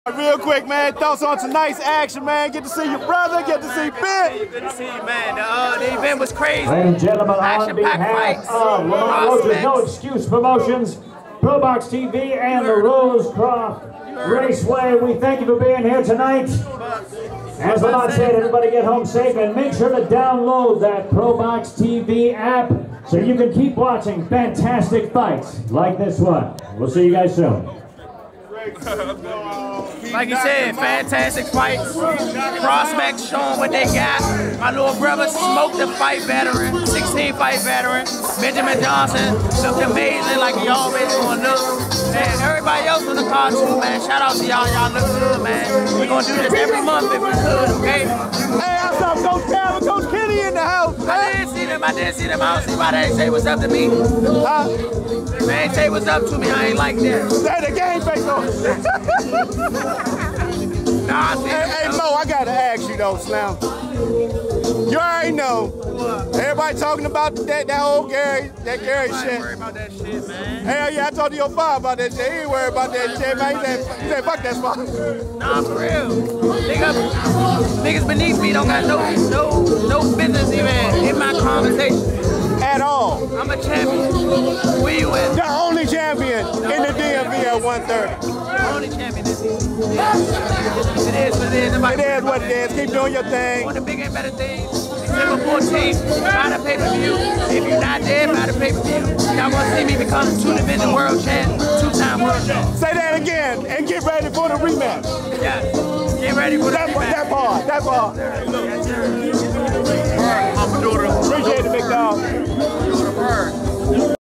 Real quick, man, thoughts on tonight's action, man. Get to see your brother, get to see Ben. Good to see you, man. The event was crazy. Ladies and gentlemen, on behalf of Lamont Roach's No Excuse Promotions, ProBox TV, and the Rosecroft Raceway, we thank you for being here tonight. As Lamont said, everybody get home safe and make sure to download that ProBox TV app so you can keep watching fantastic fights like this one. We'll see you guys soon. Like you said, fantastic fights. Prospects showing what they got. My little brother smoked the fight veteran, 16 fight veteran. Benjamin Johnson looked amazing like he always gonna look. And everybody else on the card too, man. Shout out to y'all. Y'all look good, man. We're gonna do this every month if we could, okay? Hey, I saw Coach Cam and Coach Kenny in the house, man. I did see them. I don't see why they ain't say what's up to me. Huh? They ain't say what's up to me. I ain't like that. Say the game face on. Hey, Mo, I gotta ask you though, Slam. You already know. Everybody talking about that old Gary, that Gary shit. I ain't worried about that shit, man. Hell yeah, I talked to your father about that shit. He ain't worried about that shit, man. He said fuck that spot. Nah, for real. Niggas beneath me don't got no business even in my conversation. At all. I'm a champion. Where you at? The only champion in the DMV at 130. The only champion this season. It is what it is. It is what it is. Keep doing your thing. On the big and better things. December 14th, buy the pay-per-view. If you're not there, buy the pay-per-view. Y'all gonna see me become 2-division world champ, 2-time world champ. Say that again and get ready for the rematch. Yeah. Get ready for the rematch. That part. Yes, sir. Appreciate it, big dog.